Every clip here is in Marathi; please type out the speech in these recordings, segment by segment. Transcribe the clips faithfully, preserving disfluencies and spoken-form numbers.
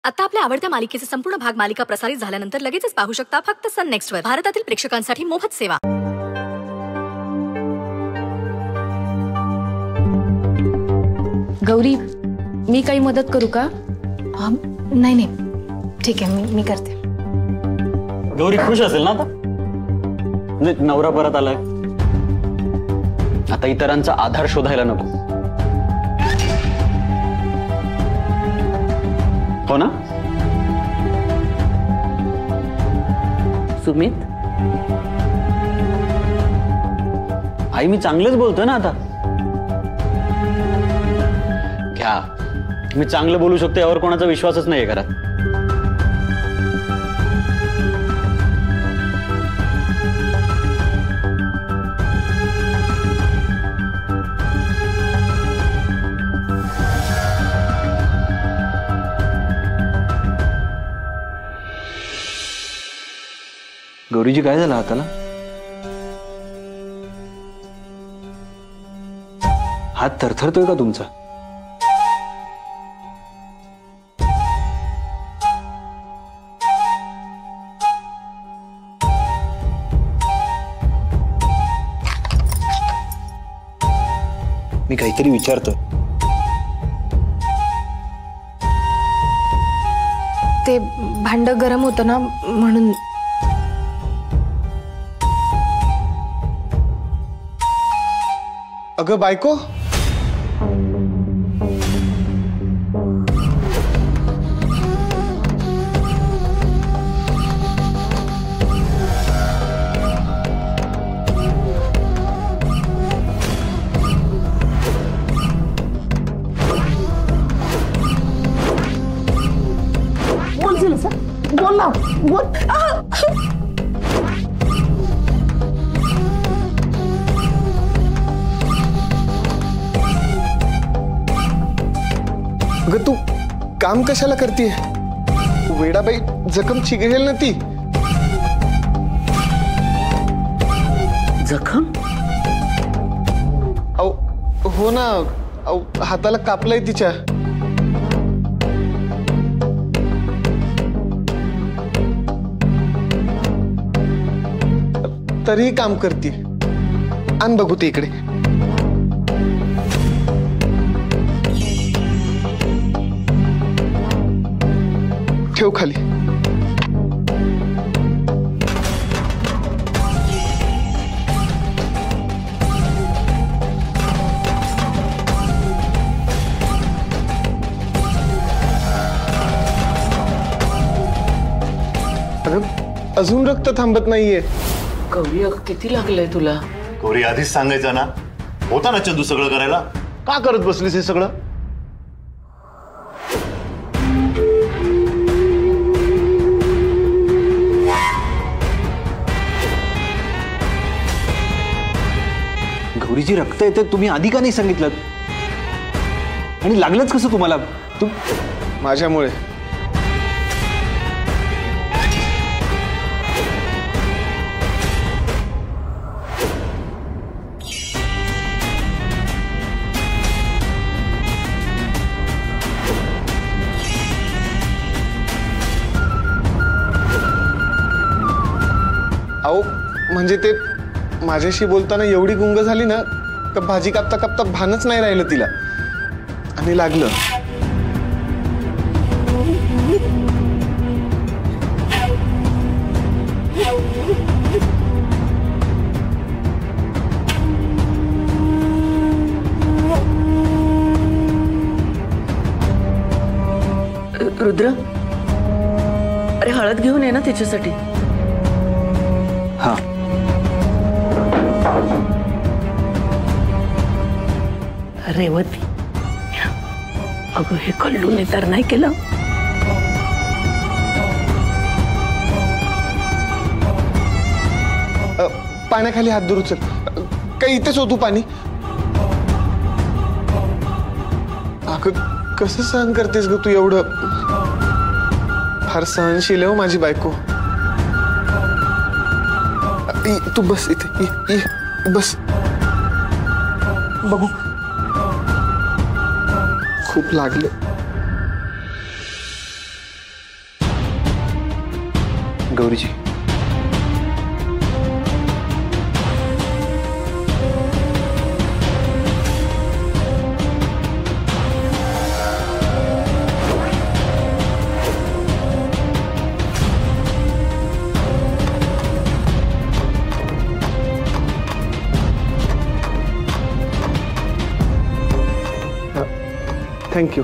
आता आपल्या आवडत्या मालिकेचे संपूर्ण भाग मालिका प्रसारित झाल्यानंतर लगेचच पाहू शकता फक्त सन नेक्स्ट वर. भारतातील प्रेक्षकांसाठी मोफत सेवा. गौरी, मी काही मदत करू का? नाही नाही ठीक आहे, मी मी करते. गौरी खुश असेल ना आता? नवरा परत आलाय, आता इतरांचा आधार शोधायला नको. हो ना सुमित? आई मी चांगलंच बोलतोय ना आता. घ्या, मी चांगलं बोलू शकतो यावर कोणाचा विश्वासच नाहीये घरात. गौरीजी काय झालं हाताला? हात थरथरतोय का तुमचा? मी काहीतरी विचारतोय. ते भांड गरम होतं ना म्हणून. अगं बायको, बोल सर, बोल ना, बोल. अगं तू काम कशाला करतीये? वेडाबाई जखम चिघळेल ना ती. जखम? अहो हो ना, अहो हाताला कापलंय तिच्या. तरीही काम करते. आण बघू ते इकडे. ठेव खाली. अगं अजून रक्त थांबत नाहीये. गौरी, अगं किती लागलंय तुला? गौरी आधीच सांगायचं ना, होता ना चंदू सगळं करायला. का करत बसलीस हे सगळं? गौरीची रक्त येते, तुम्ही आधी का नाही सांगितलं? आणि लागलंच कसं तुम्हाला? तुम माझ्यामुळे. अहो म्हणजे ते माझ्याशी बोलताना एवढी गुंग झाली ना, तर भाजी कापता कापता भानच नाही राहिलं तिला. आणि लागलं. रुद्र, अरे हळद घेऊन ये ना तिच्यासाठी. हा. रेवती, अगं हे कल्लूने तर नाही केलं. पाण्याखाली हात धरू चल. काही इथेच होतो पाणी. अगं कसं सहन करतेस ग तू एवढं? फार सहनशील हो माझी बायको. तू बस इथे, ये, ये, बस. बघू. खूप लागले. गौरीजी, थँक्यू.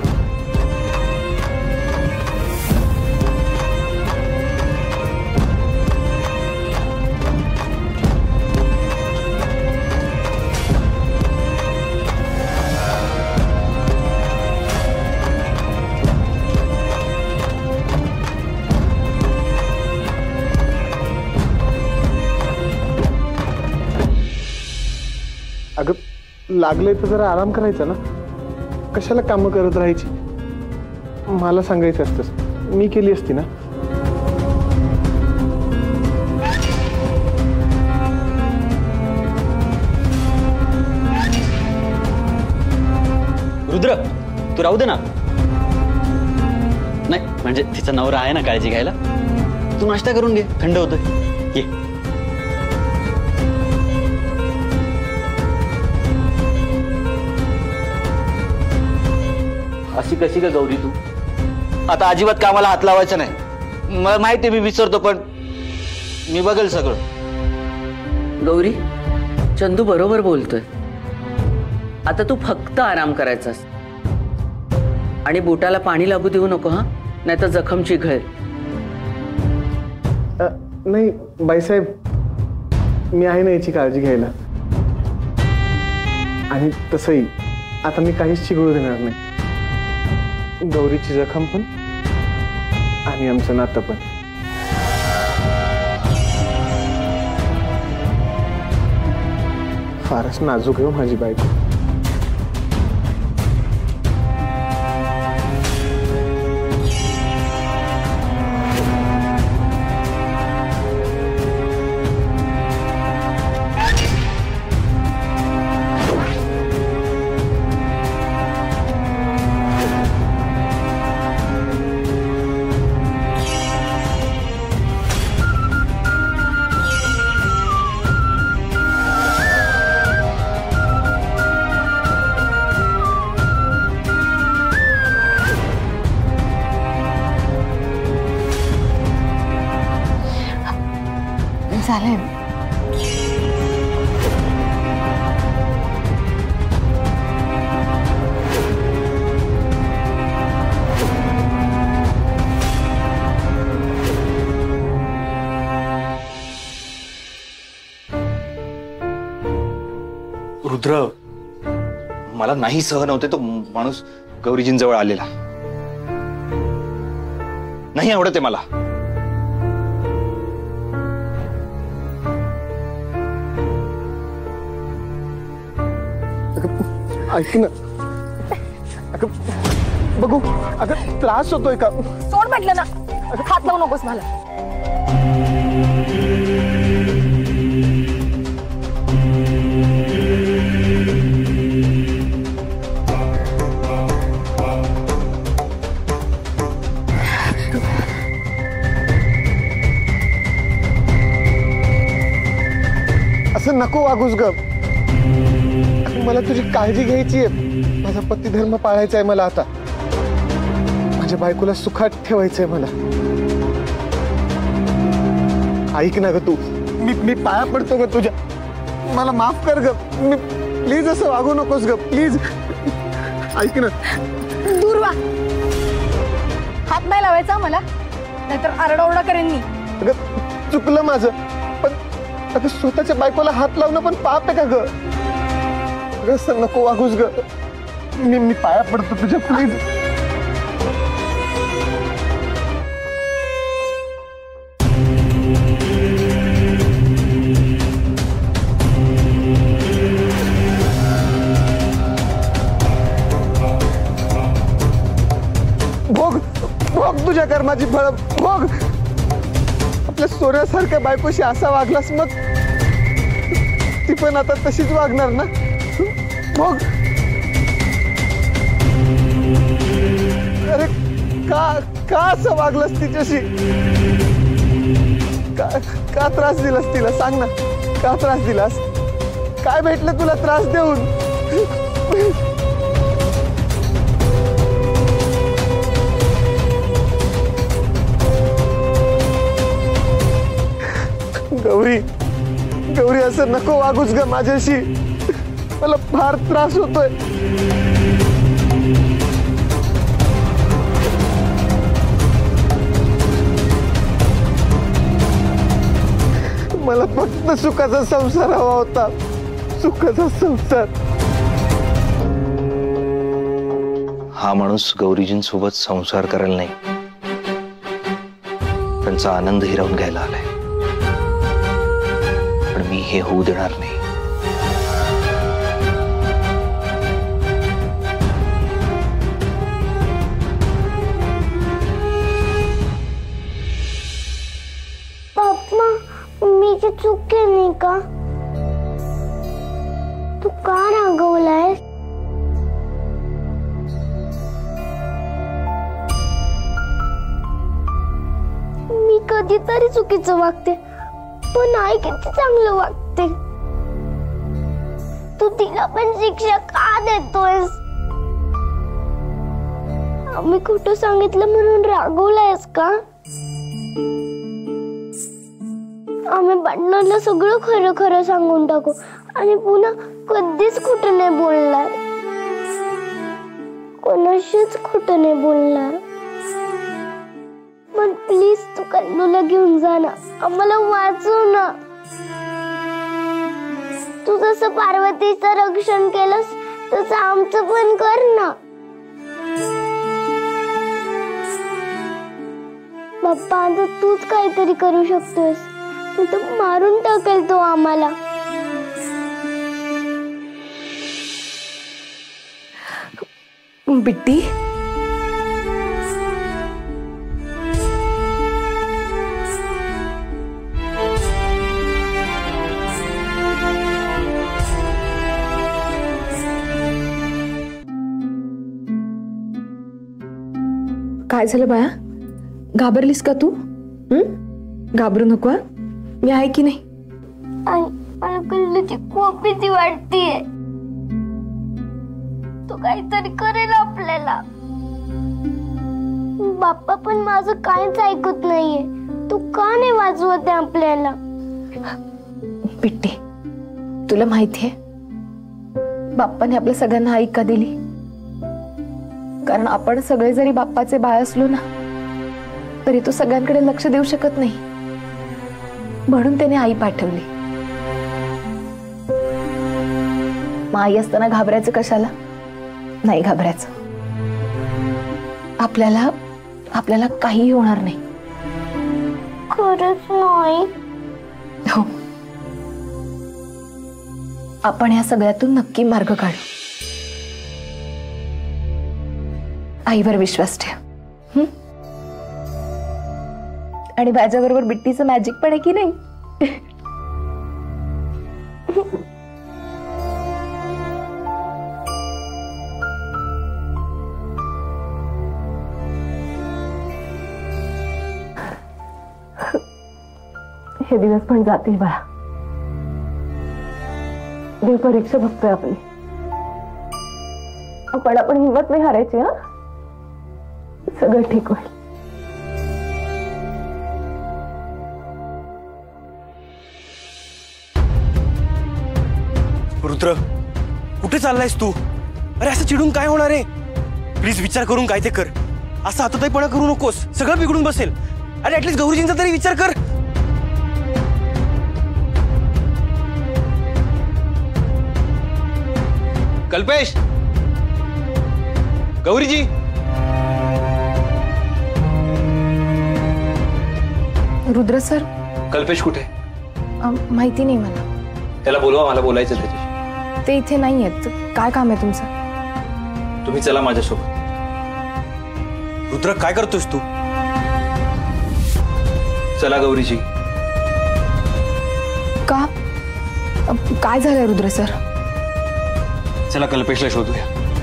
अगं लागलंय तर जरा आराम करायचा ना. कशाला कामं करत राहायची. मला सांगायचं असतं, मी केली असती ना. रुद्र, तू राहू दे ना. नाही म्हणजे तिचा नवरा आहे ना काळजी घ्यायला. तू नाश्ता करून घे, थंड होतोय. ये. अशी कशी का गौरी तू? आता अजिबात कामाला हात लावायचा नाही. मला माहिती मी विसरतो, पण मी बघेल सगळं. गौरी, चंदू बरोबर बोलतोय. आता तू फक्त आराम करायचास आणि बोटाला पाणी लागू देऊ नको हा, नाही तर जखम चिघळेल. नाही बाईसाहेब, मी आहे ना याची काळजी घ्यायला. आणि तसंही आता मी काहीच चिघळू देणार नाही. गौरीची जखम पण आणि आमचं नातं पण. फारच नाजूक आहे माझी बायको. झालंय. रुद्र, मला नाही सहन होते तो माणूस गौरीजींजवळ आलेला. नाही आवडत आहे मला. ऐक ना. अगं बघू, अगं त्रास होतोय का? सोड म्हटलं ना. हात लावू नकोस मला. असं नको वागूस ग. मला तुझी काळजी घ्यायची आहे. माझा पतिधर्म पाळायचा आहे मला. आता माझ्या बायकोला सुखात ठेवायचंय मला. ऐक ना ग तू, मी मी पाया पडतो ग तुझ्या. मला माफ कर ग. मी प्लीज असं वागू नकोस ग, प्लीज. ऐक ना. दूर वा. हात नाही लावायचा मला, नाहीतर आरडाओरडा करेन मी. अगं चुकलं माझं, पण अगं स्वतःच्या बायकोला हात लावणं पण पाप आहे का ग? असं नको वागूस ग. मी मी पाया पडतो तुझ्या, प्लीज. भोग भोग तुझ्या कर्माची फळ भोग. आपल्या सोन्यासारख्या बायकोशी असा वागलास, मग ती पण आता तशीच वागणार ना. भोग. अरे का का असं वागलंस तिच्याशी? का का त्रास दिलास तिला सांग ना का त्रास दिलास काय भेटलं तुला त्रास देऊन गौरी गौरी असं नको वागूच ग माझ्याशी मला फार त्रास होतोय मला फक्त सुखाचा संसार हवा होता सुखाचा संसार हा माणूस गौरीजींसोबत संसार करायला नाही त्यांचा आनंद हिरावून घ्यायला आलाय पण मी हे होऊ देणार नाही पप्पा मी की चूक केली का तू का रागवलायस मी कधीतरी चुकीचं वागते पण आई किती चांगलं वागते तू तिला पण शिक्षा का देतोयस आम्ही खोटं सांगितलं म्हणून रागवलायस का आम्ही भांडणाला सगळं खरं खरं सांगून टाकू आणि पुन्हा कधीच खोटं नाही बोलणार कोणाशीच खोटं नाही बोलणार पण प्लीज तू कल्लूला घेऊन जा ना आम्हाला वाचव ना तू जसं पार्वतीचं रक्षण केलंस तसं आमचं पण कर ना बाप्पा आता तूच काहीतरी करू शकतोस तो मारून टाकेल तो आम्हाला बिट्टी काय झालं बाया घाबरलीस का तू हम्म घाबरू नको मी आहे की नाही आई मला कल्लूची खूप भीती वाटतेय तो काहीतरी करेल आपल्याला बाप्पा पण माझं काहीच ऐकत नाहीये तू का नाही वाजवत आपल्याला बिट्टी तुला माहितीये बाप्पाने आपल्या सगळ्यांना आई का दिली कारण आपण सगळे जरी बाप्पाचे बाळ असलो ना तरी तो सगळ्यांकडे लक्ष देऊ शकत नाही म्हणून त्याने आई पाठवली मग आई असताना घाबरायचं कशाला नाही घाबरायचं आपल्याला आपल्याला काही होणार नाही खरंच नाही हो आपण या सगळ्यातून नक्की मार्ग काढू आईवर विश्वास ठेव आणि माझ्याबरोबर बिट्टीचं मॅजिक पण आहे की नाही हे दिवस पण जातील बाळा देव परीक्षा बघतोय आपली आपण आपण हिंमत नाही हारायची हा सगळं ठीक होईल रुद्र कुठे चाललायस तू अरे असं चिडून काय होणार आहे प्लीज विचार करून काय ते कर असं हातातहीपणा करू नकोस सगळं बिघडून बसेल अरे ऍटलीस्ट गौरीजींचा तरी विचार कर कल्पेश गौरीजी रुद्र सर कल्पेश कुठे माहिती नाही मला त्याला बोलवा मला बोलायचं त्याच्याशी ते इथे नाही आहेत काय काम आहे तुमचं तुम्ही चला माझ्यासोबत रुद्र काय करतोस तू चला गौरीजी का काय झालंय रुद्र सर चला कल्पेशला शोधूया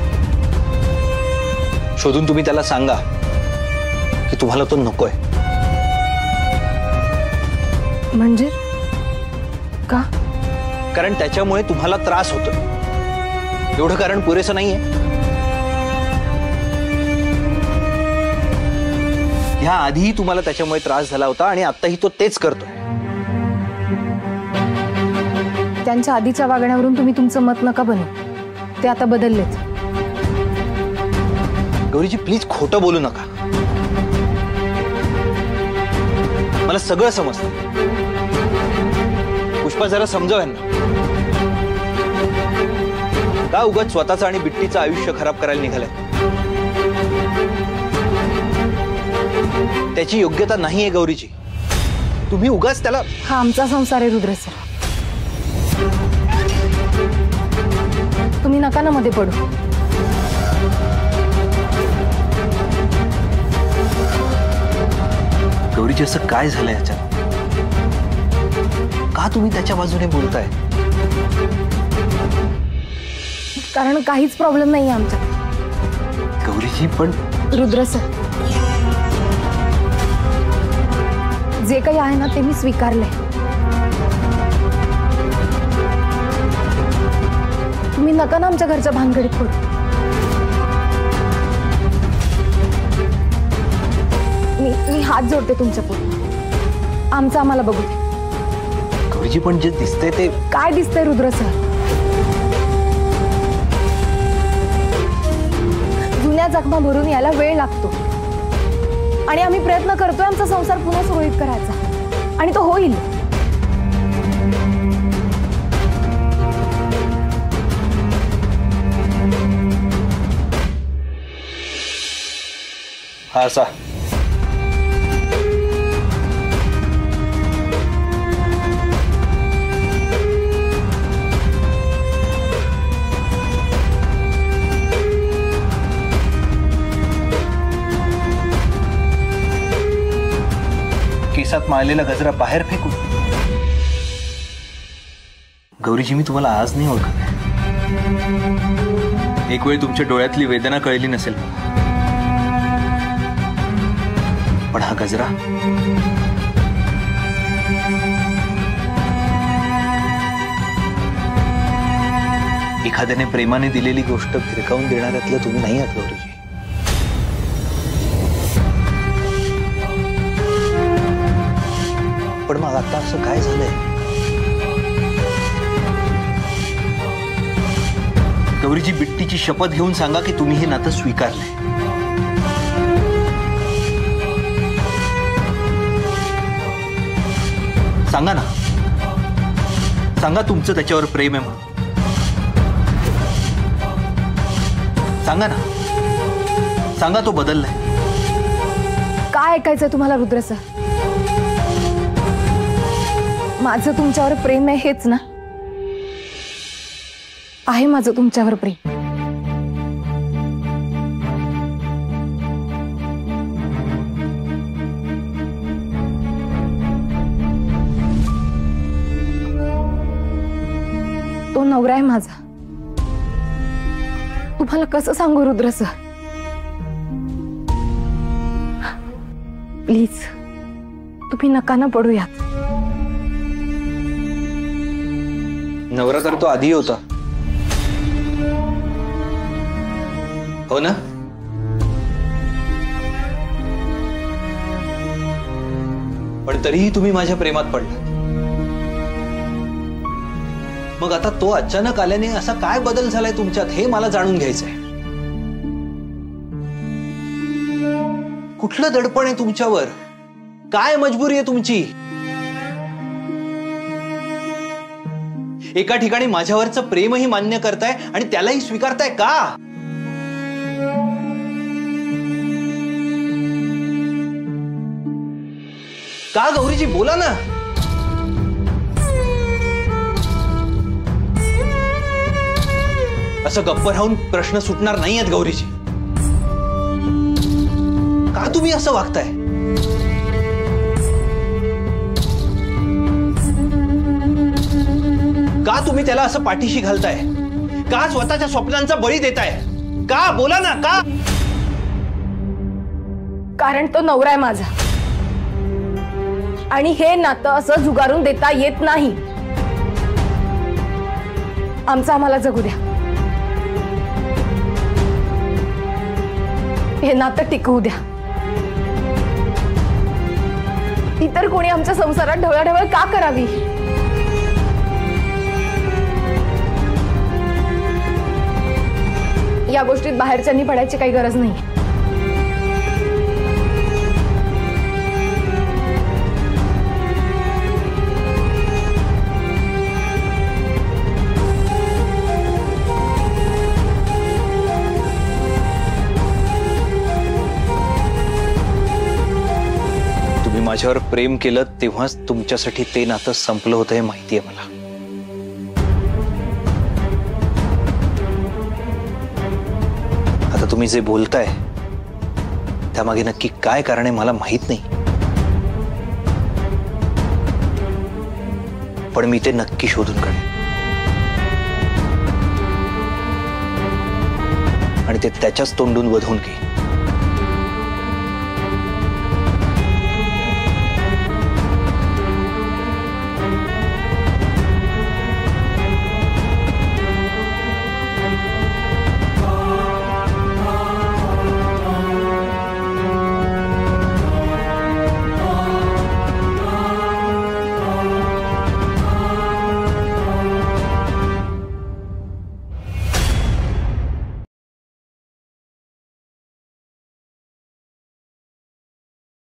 शोधून तुम्ही त्याला सांगा की तुम्हाला तो नकोय म्हणजे का? कारण त्याच्यामुळे तुम्हाला त्रास होतो. एवढं कारण पुरेसं नाहीये? ह्या आधीही तुम्हाला त्याच्यामुळे त्रास झाला होता आणि आताही तो तेच करतोय. त्यांच्या आधीच्या वागण्यावरून तुम्ही तुमचं मत नका बनवू. ते आता बदललेत. गौरीजी प्लीज खोटं बोलू नका. मला सगळं समजतं. पुष्पा जरा समजाव यांना. का उगाच स्वतःचं आणि बिट्टीचं आयुष्य खराब करायला निघालंय? त्याची योग्यता नाहीये गौरीजी. तुम्ही उगाच त्याला. हा आमचा संसार आहे रुद्र सर. तुम्ही नका ना मध्ये पडू. गौरीजी असं काय झालंय ह्याच्यात? का तुम्ही त्याच्या बाजूने बोलताय? कारण काहीच प्रॉब्लेम नाही आमच्यात. गौरीजी पण. रुद्र सर, जे काही आहे ना ते मी स्वीकारले. तुम्ही नका ना आमच्या घरच्या भानगडीत पडू. मी मी हात जोडते तुमच्या पुढे. आमचं आम्हाला बघू दे. गौरीजी पण जे दिसतंय ते. काय दिसतंय रुद्र सर? जुन्या जखमा भरून यायला वेळ लागतो आणि आम्ही प्रयत्न करतोय आमचा संसार पुन्हा सुरळीत करायचा आणि तो होईल. हा असा. केसात माळलेला गजरा बाहेर फेकू. गौरीजी मी तुम्हाला आज नाही ओळखत. एक वेळ तुमच्या डोळ्यातली वेदना कळली नसेल, पण हा गजरा. एखाद्याने प्रेमाने दिलेली गोष्ट फिरकावून देणाऱ्यातलं तुम्ही नाही आहात गौरीजी. पण मग आता असं काय झालंय? गौरीजी बिट्टीची शपथ घेऊन सांगा की तुम्ही हे नातं स्वीकारलंय. सांगा ना. सांगा तुमचं त्याच्यावर प्रेम आहे म्हणून. सांगा ना. सांगा तो बदललाय. काय ऐकायचंय तुम्हाला रुद्र सर? माझं तुमच्यावर प्रेम आहे हेच ना? आहे माझं तुमच्यावर प्रेम. तो नवरा आहे माझा. तुम्हाला कसं सांगू रुद्र सर? प्लीज तुम्ही नका ना पडूयात. नवरा तर तो आधी होता, हो ना? पण तरीही तुम्ही माझ्या प्रेमात पडलात. मग आता तो अचानक आल्याने असा काय बदल झालाय तुमच्यात हे मला जाणून घ्यायचंय. कुठलं दडपण आहे तुमच्यावर? काय मजबुरी आहे तुमची? एका ठिकाणी माझ्यावरचं प्रेमही मान्य करताय आणि त्यालाही स्वीकारताय का? का गौरीजी बोला ना. असं गप्प राहून प्रश्न सुटणार नाही आहेत गौरीजी. का तुम्ही असं वागताय? का तुम्ही त्याला असं पाठीशी घालताय? का स्वतःच्या स्वप्नांचा बळी देताय? का बोला ना. का? कारण तो नवरा आहे माझा. आणि हे नातं असं झुगारून देता येत नाही. आमचं आम्हाला जगू द्या. हे नातं टिकवू द्या. इतर कोणी आमच्या संसारात ढवळाढवळ का करावी? या गोष्टीत बाहेरच्यांनी पडायची काही गरज नाही. तुम्ही माझ्यावर प्रेम केलं तेव्हाच तुमच्यासाठी ते नातं संपलं होतं हे माहिती आहे मला. आता तुम्ही जे बोलताय त्यामागे नक्की काय कारण आहे मला माहित नाही, पण मी ते नक्की शोधून काढेन आणि ते त्याच्याच तोंडून वधवून घेईन.